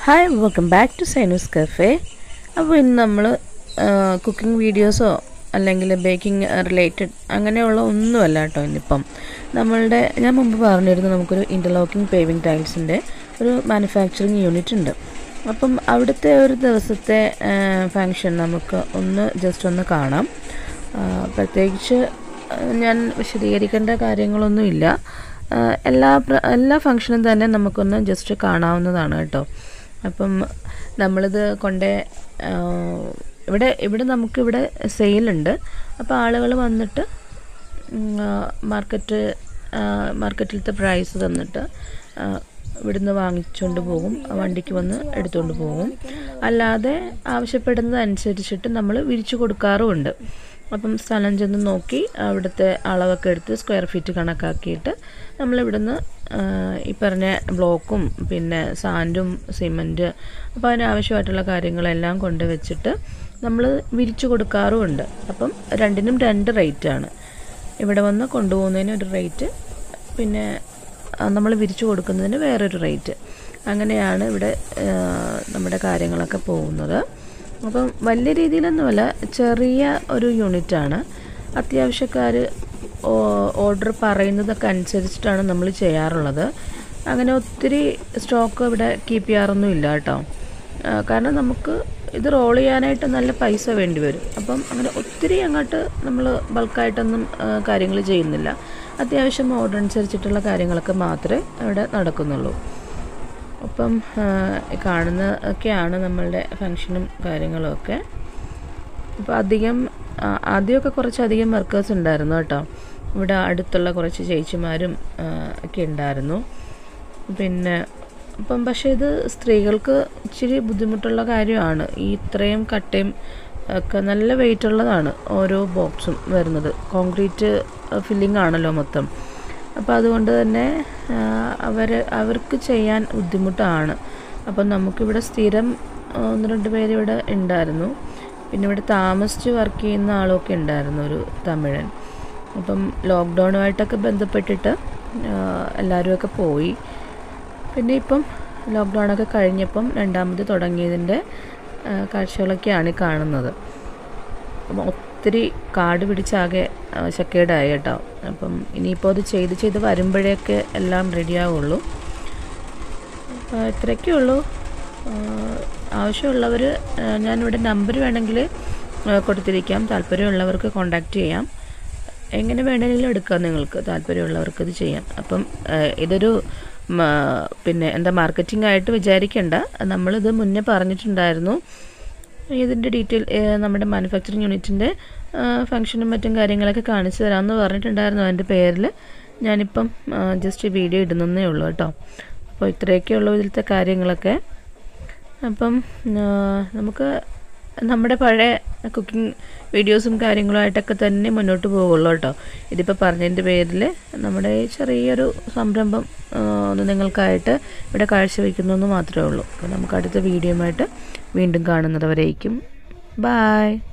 Hi, welcome back to Sainus Cafe. അപ്പോൾ ഇന്ന് നമ്മൾ കുക്കിംഗ് വീഡിയോസോ അല്ലെങ്കിൽ ബേക്കിംഗ് റിലേറ്റഡ് അങ്ങനെയുള്ള ഒന്നുമല്ല കേട്ടോ. ഇന്നിപ്പം ഞാൻ മുമ്പ് പറഞ്ഞിരുന്നു നമുക്കൊരു ഇൻ്റർലോക്കിംഗ് പേവിംഗ് ടൈൽസിൻ്റെ ഒരു മാനുഫാക്ചറിങ് യൂണിറ്റ് ഉണ്ട്. അപ്പം അവിടുത്തെ ഒരു ദിവസത്തെ ഫങ്ഷൻ നമുക്ക് ജസ്റ്റ് ഒന്ന് കാണാം. പ്രത്യേകിച്ച് ഞാൻ വിശദീകരിക്കേണ്ട കാര്യങ്ങളൊന്നുമില്ല. എല്ലാ ഫങ്ഷനും തന്നെ നമുക്കൊന്ന് ജസ്റ്റ് കാണാവുന്നതാണ് കേട്ടോ. അപ്പം നമ്മളിത് ഇവിടെ നമുക്കിവിടെ സെയിലുണ്ട്. അപ്പോൾ ആളുകൾ വന്നിട്ട് മാർക്കറ്റിലത്തെ പ്രൈസ് തന്നിട്ട് ഇവിടുന്ന് വാങ്ങിച്ചുകൊണ്ട് പോകും, വണ്ടിക്ക് വന്ന് എടുത്തുകൊണ്ട് പോകും. അല്ലാതെ ആവശ്യപ്പെടുന്നതനുസരിച്ചിട്ട് നമ്മൾ വിരിച്ചു കൊടുക്കാറുമുണ്ട്. അപ്പം സ്ഥലം ചെന്ന് നോക്കി അവിടുത്തെ അളവൊക്കെ എടുത്ത് സ്ക്വയർ ഫീറ്റ് കണക്കാക്കിയിട്ട് നമ്മളിവിടുന്ന് ഈ പറഞ്ഞ ബ്ലോക്കും പിന്നെ സാൻഡും സിമൻറ്റ് അപ്പോൾ അതിനാവശ്യമായിട്ടുള്ള കാര്യങ്ങളെല്ലാം കൊണ്ടുവച്ചിട്ട് നമ്മൾ വിരിച്ചു കൊടുക്കാറുമുണ്ട്. അപ്പം രണ്ടിനും രണ്ട് റേറ്റാണ്. ഇവിടെ വന്ന് കൊണ്ടുപോകുന്നതിന് ഒരു റേറ്റ്, പിന്നെ നമ്മൾ വിരിച്ചു കൊടുക്കുന്നതിന് വേറൊരു റേറ്റ്. അങ്ങനെയാണ് ഇവിടെ നമ്മുടെ കാര്യങ്ങളൊക്കെ പോകുന്നത്. അപ്പം വലിയ രീതിയിലൊന്നുമല്ല, ചെറിയ ഒരു യൂണിറ്റാണ്. അത്യാവശ്യക്കാർ ഓർഡർ പറയുന്നതൊക്കെ അനുസരിച്ചിട്ടാണ് നമ്മൾ ചെയ്യാറുള്ളത്. അങ്ങനെ ഒത്തിരി സ്റ്റോക്ക് ഇവിടെ കീപ്പ് ചെയ്യാറൊന്നുമില്ല കേട്ടോ. കാരണം നമുക്ക് ഇത് റോൾ ചെയ്യാനായിട്ട് നല്ല പൈസ വേണ്ടി വരും. അപ്പം അങ്ങനെ ഒത്തിരി അങ്ങോട്ട് നമ്മൾ ബൾക്കായിട്ടൊന്നും കാര്യങ്ങൾ ചെയ്യുന്നില്ല. അത്യാവശ്യം ഓർഡർ അനുസരിച്ചിട്ടുള്ള കാര്യങ്ങളൊക്കെ മാത്രമേ അവിടെ നടക്കുന്നുള്ളൂ. അപ്പം കാണുന്നതൊക്കെയാണ് നമ്മളുടെ ഫങ്ഷനും കാര്യങ്ങളുമൊക്കെ. അപ്പോൾ ആദ്യമൊക്കെ കുറച്ചധികം വർക്കേഴ്സ് ഉണ്ടായിരുന്നു കേട്ടോ. ഇവിടെ അടുത്തുള്ള കുറച്ച് ചേച്ചിമാരും ഒക്കെ ഉണ്ടായിരുന്നു. പിന്നെ പക്ഷേ ഇത് സ്ത്രീകൾക്ക് ഇച്ചിരി ബുദ്ധിമുട്ടുള്ള കാര്യമാണ്. ഈ ഇത്രയും കട്ടയും ഒക്കെ നല്ല വെയിറ്റ് ഉള്ളതാണ് ഓരോ ബോക്സും വരുന്നത്. കോൺക്രീറ്റ് ഫില്ലിംഗ് ആണല്ലോ മൊത്തം. അപ്പോൾ അതുകൊണ്ട് തന്നെ അവർക്ക് ചെയ്യാൻ ബുദ്ധിമുട്ടാണ്. അപ്പം നമുക്കിവിടെ സ്ഥിരം 1-2 പേര് ഇവിടെ ഉണ്ടായിരുന്നു. പിന്നെ ഇവിടെ താമസിച്ച് വർക്ക് ചെയ്യുന്ന ആളൊക്കെ ഉണ്ടായിരുന്നു, ഒരു തമിഴൻ. അപ്പം ലോക്ക്ഡൗണുമായിട്ടൊക്കെ ബന്ധപ്പെട്ടിട്ട് എല്ലാവരുമൊക്കെ പോയി. പിന്നെ ഇപ്പം ലോക്ക്ഡൗണൊക്കെ കഴിഞ്ഞപ്പം രണ്ടാമത് തുടങ്ങിയതിൻ്റെ കാഴ്ചകളൊക്കെയാണ് കാണുന്നത്. അപ്പം ഒത്തിരി കാട് പിടിച്ചാകെ ശക്കേടായി കേട്ടോ. അപ്പം ഇനിയിപ്പോൾ അത് ചെയ്ത് വരുമ്പോഴേക്ക് എല്ലാം റെഡിയാവുള്ളൂ. ഇത്രയൊക്കെ ഉള്ളൂ. ആവശ്യമുള്ളവർ ഞാനിവിടെ നമ്പർ വേണമെങ്കിൽ കൊടുത്തിരിക്കാം. താല്പര്യമുള്ളവർക്ക് കോണ്ടാക്റ്റ് ചെയ്യാം. എങ്ങനെ വേണമെങ്കിലും എടുക്കാം, നിങ്ങൾക്ക് താല്പര്യമുള്ളവർക്ക് ഇത് ചെയ്യാം. അപ്പം ഇതൊരു മാർക്കറ്റിംഗ് ആയിട്ട് വിചാരിക്കേണ്ട. നമ്മളിത് മുന്നേ പറഞ്ഞിട്ടുണ്ടായിരുന്നു. ഇതിൻ്റെ ഡീറ്റെയിൽ നമ്മുടെ മാനുഫാക്ചറിങ് യൂണിറ്റിൻ്റെ ഫങ്ഷനും മറ്റും കാര്യങ്ങളൊക്കെ കാണിച്ചു തരാമെന്ന് പറഞ്ഞിട്ടുണ്ടായിരുന്നു. അതിൻ്റെ പേരിൽ ഞാനിപ്പം ജസ്റ്റ് വീഡിയോ ഇടുന്നേ ഉള്ളൂ കേട്ടോ. അപ്പോൾ ഇത്രയൊക്കെ ഉള്ളൂ ഇതിലത്തെ കാര്യങ്ങളൊക്കെ. അപ്പം നമുക്ക് നമ്മുടെ പഴയ കുക്കിംഗ് വീഡിയോസും കാര്യങ്ങളുമായിട്ടൊക്കെ തന്നെ മുന്നോട്ട് പോകുള്ളൂ കേട്ടോ. ഇതിപ്പോൾ പറഞ്ഞതിൻ്റെ പേരിൽ നമ്മുടെ ചെറിയൊരു സംരംഭം നിങ്ങൾക്കായിട്ട് ഇവിടെ കാഴ്ചവെക്കുന്നു എന്ന് മാത്രമേ ഉള്ളൂ. അപ്പോൾ നമുക്ക് അടുത്ത വീഡിയോയുമായിട്ട് വീണ്ടും കാണുന്നത് വരേക്കും. ബായ്.